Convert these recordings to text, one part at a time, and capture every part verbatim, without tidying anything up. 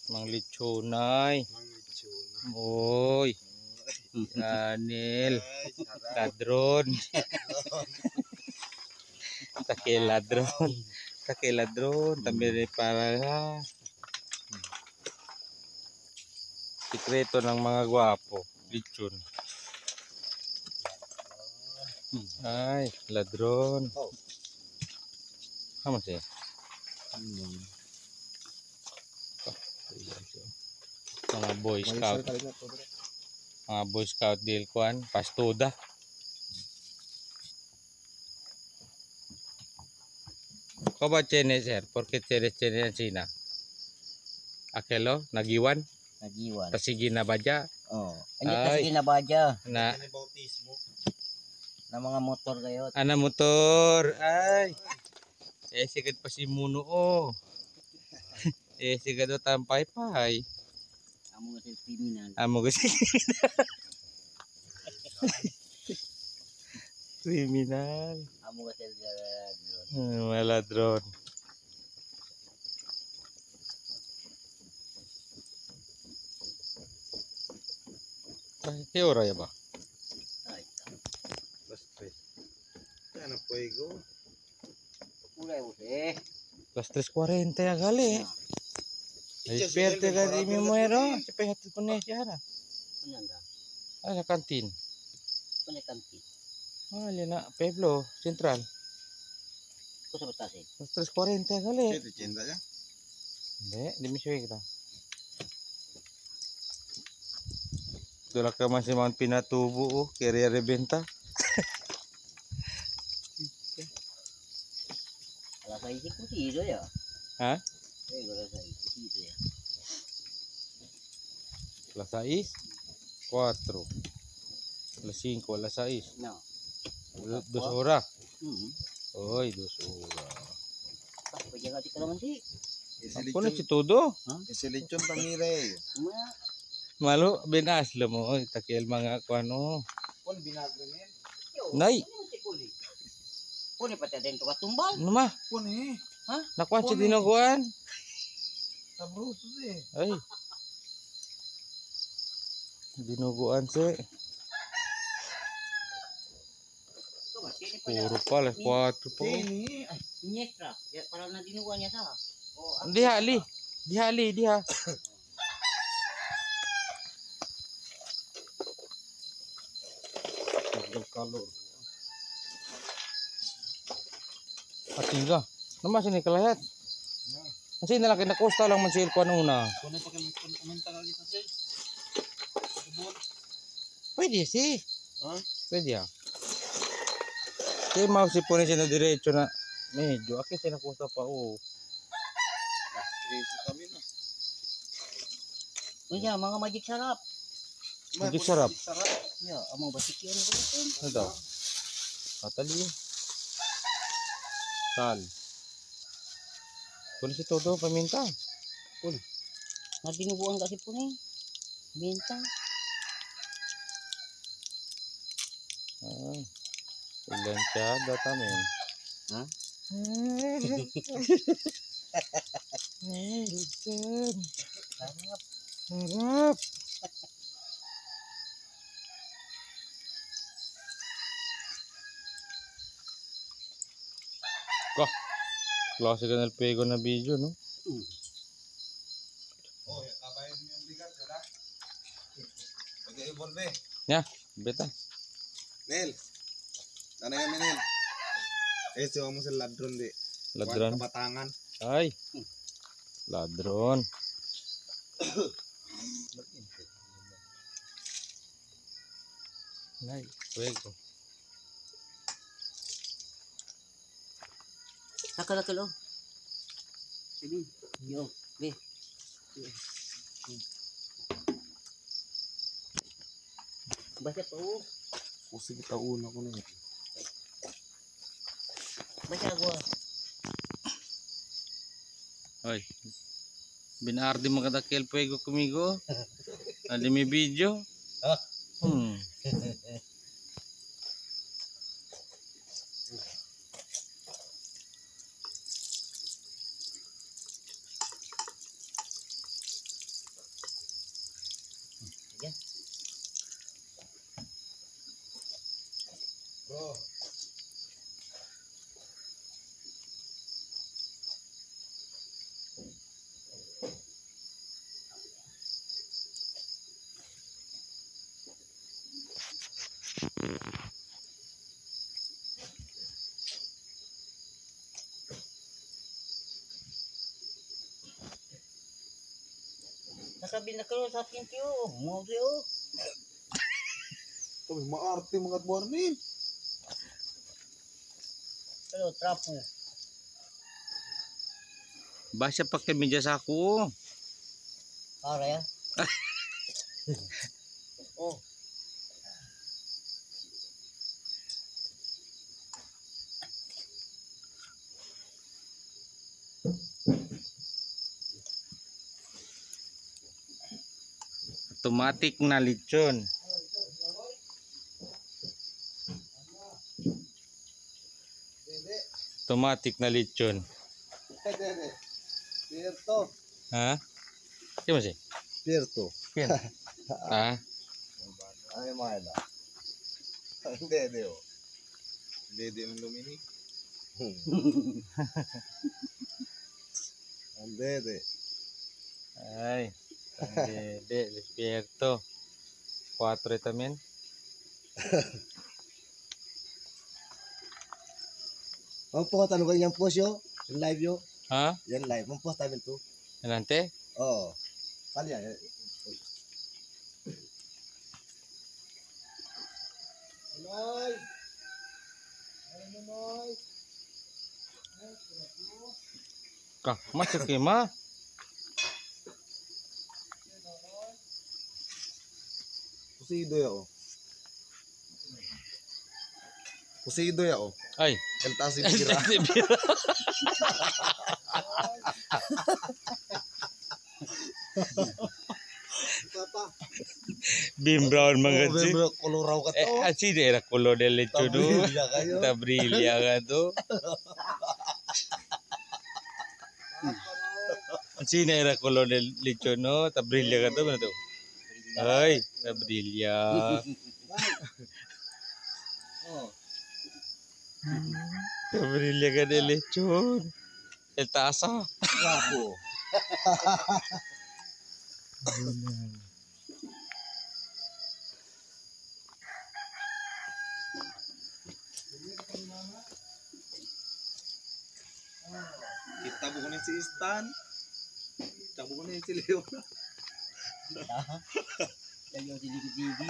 Mang Lichonay. Mang Lichonay. Oy. Anil. Ladron. Take ladron. Take ladron. También para sikreto ng mga gwapo. Lichon. Ay, ladron. Kamu sih? Mga boy scout. Mga boy scout deal kuan, pastuda. Kau baca ini sir, porque ciri-ciri Cina. Akelo, nagiwan, Nagiwan. pasigi na baja. Oh, hindi kasi ginabaja Na na mga motor kayo. ana motor. Ay. Eh sigad pa si Muno oh. Eh sigad do tampay pay. Amo kasi criminal. Amo kasi. Kriminal. Amo kasi ladron. Hmm, ladron. ¿Qué hora ya va? Las tres. Ya no puedo. Kulay mo eh. Las tres cuarenta ya gali. Despierte que me muero. Cepet hati kunih ya na. Ano nga? Ah, sa kantin. Ano kanti? Ah, na Pueblo Central. Ko sa batas eh. Las tres cuarenta ya gali. ¿Qué te cinta ya? Hindi, di mi siya kita. Itulah ka masih man pinatubo oh, kaya rebenta. Alas seis ko sido ya. Ha? Eh, alas seis ko sido ya. Las seis, cuatro, las cinco, las seis. No. Dos horas. Hmm. Oy, dos horas. Ah, pwede ka tika naman si. Ako na si todo. Ese lechon tamire. Ma, Malu binas lo mo oy takil mga kuano. Pon vinagre men. Nay. Kuni pati din to katumbal. Ano ma? Pon eh. Ha? Nakuha si dinuguan. Sabroso eh. Ay. Dinuguan si. Puro pala, quatro po. Ini. Ay, Nyestra. Ya para na dinuwa niya sa. Oh, Diha ali. Diha ali, diha. kalor. Ating ka. Naman sini kalayat. Kasi nalaki na kosta lang man si Ilkuan una. Kung pa kayo kumenta ka kita sir. Pwede si. Ha? Pwede ah. Kaya mau si punin siya na diretso na medyo. Aki siya na kosta pa oh. Isi kami na. Unya, mga magic sarap. Magic sarap. Sarap. Ya, amo basikian ko rin. Ano daw? Atali. Sal. Punin si todo paminta. Pun. Na dinuguan kasi po ni. Minta. Ah. Ulan siya data men. Ha? Lucan. Sarap. Harap. Kah. Klase ka ng pego na video, no? Hmm. Oh, kabayan mo yung bigat, wala? Pag-i-evolve. Ya, beta. Nel. Nanay kami Nel. Eh, siya mo sa ladron di. Ladron. Kabatangan. Ay. Ladron. Nay, pego. Nakal-nakal oh. Sige. Yo, be. Basta pa oh. O sige, tauna ko na yun. Basta ako. Ay. Binardi mo kada kel pego kumigo. Adi mi video. Hmm. Oh. Nasabi na kayo sa akin kayo. Mo kayo. Kami maarte mga buwanin. Pero trapo. Basa pa kami dyan sa ako. Para ya. Oh. Automatic na lechon. Automatic na lechon. Dede. Pierto. Ha? Kaya mo siya? Pierto. Ha? Ay, mahal ah. Ang dede oh. Dede ng Dominic. Ang dede. Ay. Hindi, despierto. Cuatro también. Mampo ka tanong kayo yung post yo? Yung live yo? Ha? Yan live. Mampo ka tayo to? Adelante. Oo. Kali yan. Noy! Ano Noy? Kah, masuk ke ma? Pusido ya oh. Pusido ya oh. Ay. Elta si Bira. Papa. Bim brown banget Oh, sih. bebek kolorau ka Eh, to. así de era color del lecho do. Tabrilla kayo. Tabrilla ka to. Así na era color del lecho no. Tabrilla ka to. Ano to? Ay, tabrilla. Oh. Tabrilla ka del lechon. El tasa. Gapo. Kita bukan si Istan. Kita bukan si Leo. Kayo digi-digi.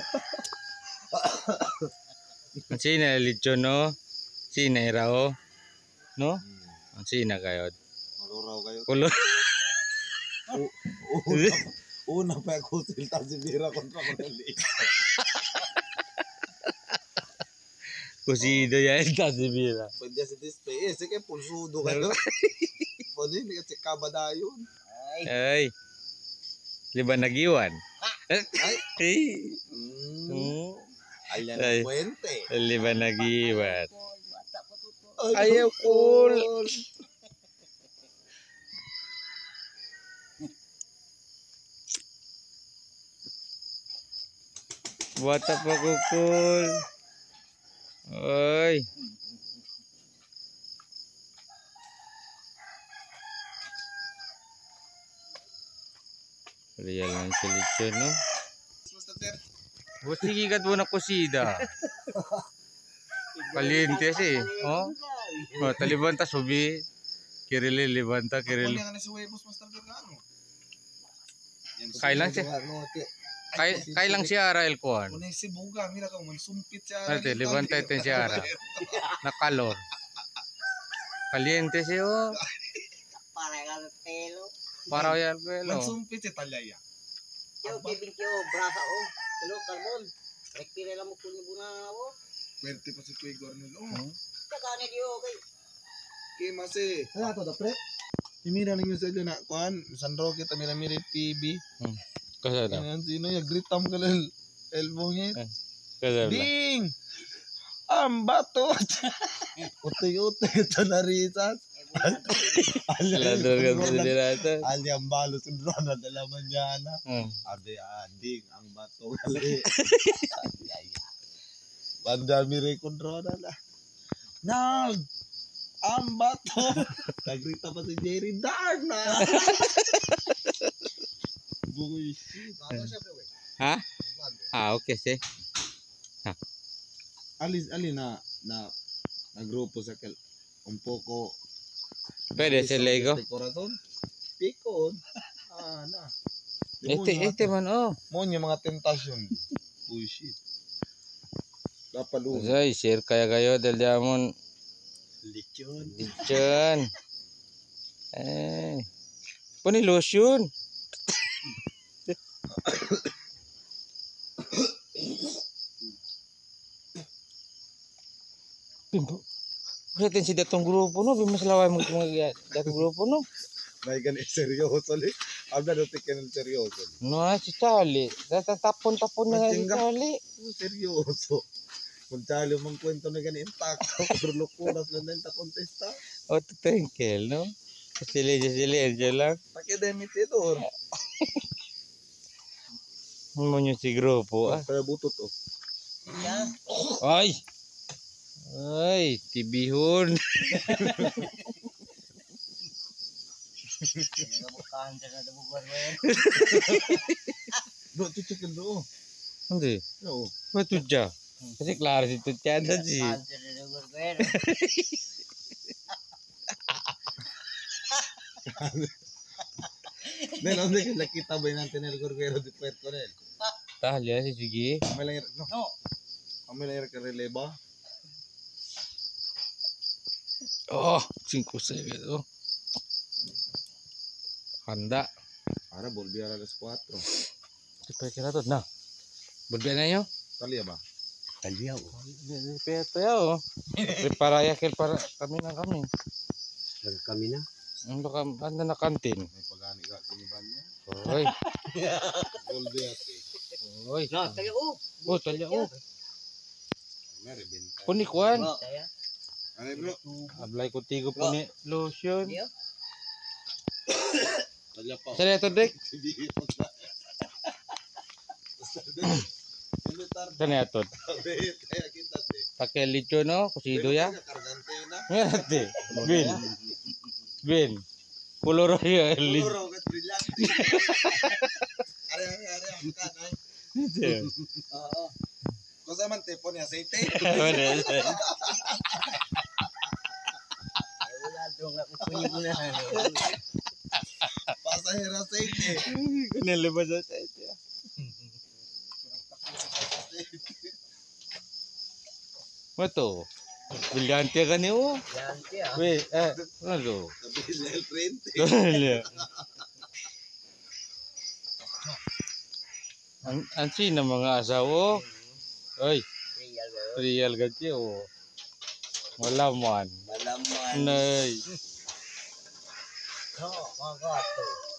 Así na lechon no. Así na era oh. No? Así na kayo. Kolorau kayo. Color. Una, una pa ako silta si Bira kontra Corneli. Cosido ya el tasa mira. Pwede si display. Eh, sige, pulsudo kayo. Pwede, hindi kasi kabadayon. Ay. Ay. Liban nagiwan. Ay. Ay. Mm. Hmm. Alyan Ay. ang puente. Liban nagiwan. Bata pa tuto. Ayaw, cool. Bata pa kukul. Oy. Real lang si lechon no. Buti gigat mo na kusida. Caliente si. Oh. Oh, taliban ta subi. Kirili libanta kirili. Ano si Huevos Master Vergano? Kailan siya? Kay kailang si Ara el kuan. Kunay si Buga, mira ka man sumpit siya. Ate, libanta ito si Ara. Na kalor. Caliente si oh. Para ka ng pelo. Para yan pelo. Man sumpit si Talaya. Yo, bibing kyo, brasa o. Hello, carbon. Rekpire lang mo kung yung buna na ako. Pwerte pa si Kuya Gornel. Oh, Tsaka ni Dio, okay. kay Masi. Ano to, da pre? Imira ninyo sa na kuan, San Roque ta mira mira T V. Hmm. Kasa na. Ano sino ya gritam ka lang elbow niya. Kasa na. Ding! Ang bato! Utoy-utoy ito na risas. Lador ka sa dinata. Ali ang balo sa drone na dalaman niya na. Hmm. Ade ading ang bato gali. Banda mire kontrola na. Nag! Ang bato! Nagrita pa si Jerry, Darna! Bugoy. Ha? Ah, okay, sih. Alis, alin na, na, nagrupo sa kel, un poco. Pwede si Lego. Corazon. Pikon. Ah, na. Este, este man, oh. Mo yung mga tentasyon. Bullshit. Dapat lu. Ay, share kaya kayo del jamon. Lechon. Lechon. Eh. Puni lotion. Bimbo. Usatin si datong grupo no, bimbo selaway mo mga datong grupo no. May ganit seryoso li. Abda do tiken seryoso. No, si Charlie. Tatapon-tapon na si Matingga. Charlie. Seryoso. Kung talo mong kwento na ganit takto, pero lukulas lang din ta kontesta. Oh, tengkel no. Sili-sili aja lang. Pakai demitidor. Mo nyo si grupo ah. Kaya butot oh. Yan. Ay. Ay, tibihon. Nabukahan dyan na nabubuhan mo yan. Do chicken do. Hindi. No. Betul ja. Kasi klaro si Tutyada sih. Nabukahan dyan na nabubuhan mo. Nel, onde que la kita ba natin el gorguero de Puerto Nel? Tahan lihat sih Sugi. Kami lang no. No. Kami lang ka releva. Oh, cinco segundos. Handa. Para volví a las cuatro. Supaya kira tuh. Nah. Berbeda na yun. Kali ba? Kalbiyaw. Respeto ya oh. Prepara ya kel para kami na kami. Kami na. Ang baka banda na kantin. May pagani ka sa niya. Oy. Volví ate. Oy. No, tayo oh. Oh, talya oh. Mare benta. Puni kuan. Tayo. Ano bro? Ablay ko tigo puni lotion. Diyo. Talya pa. Saya to dek. Hindi pa. Ano tar? Sana to. Kaya kita te. Pakai licho no, kusido ya. Kargante na. Ngate. Bin. Bin. Pulo royo licho. Puro kat brillante. Are are are ang kanay. Oo. Cosa man te pone aceite? Wala. Ay, wala doon ako punyi mo na. Pasahero aceite. Kinalabas sa ito. Mato. Brillante ka niyo. Yan siya. Wait, eh, ano? Sabi sa el frente. Dole. Ang ang sino mga asawa? Oy, Real ba yun? real gati oh. Wala man. Malaman. Nay. No, mga gato.